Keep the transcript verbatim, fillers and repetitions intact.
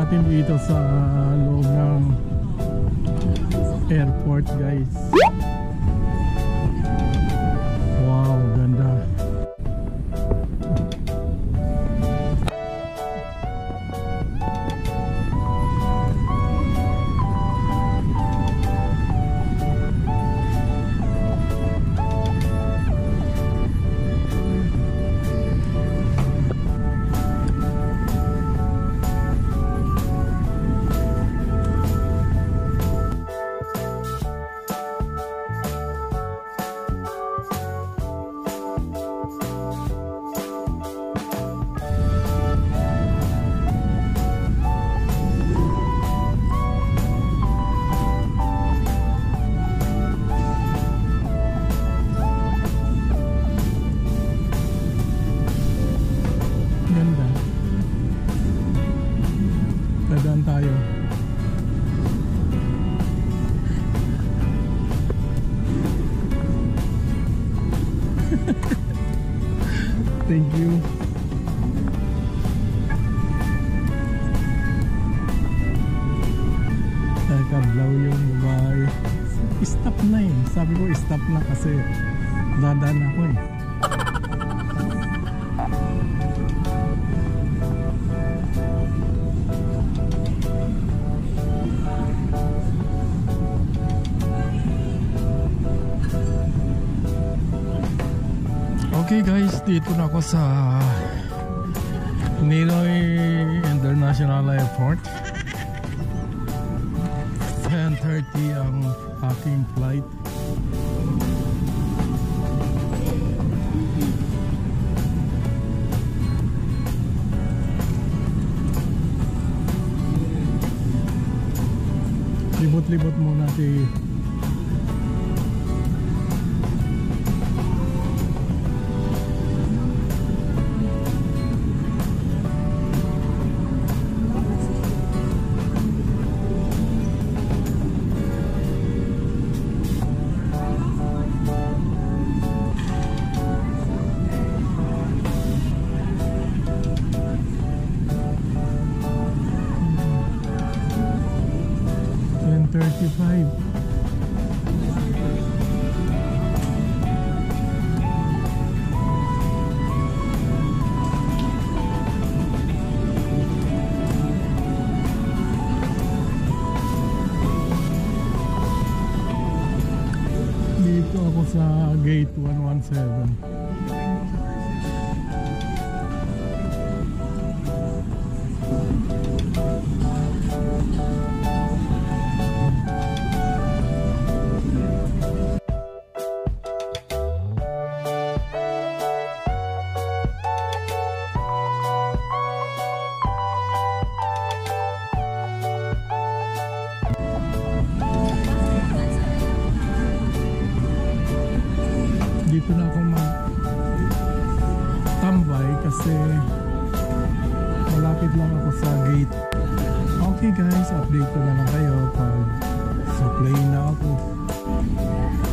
natin dito sa loob ng airport, guys. Wow, ganda. Dadaan tayo. Thank you. Nagkablaw yung babae. Stop na eh. Sabi ko stop na kasi dadaan ako eh. Okay guys, dito na ako sa Manila International Airport. ten thirty ang aking flight. Libot-libot muna si thirty-five. Dito ako sa gate one one seven. Dito na ako mag-tambay kasi malapit lang ako sa gate. Okay guys, update ko na lang kayo pag sa plane na ako.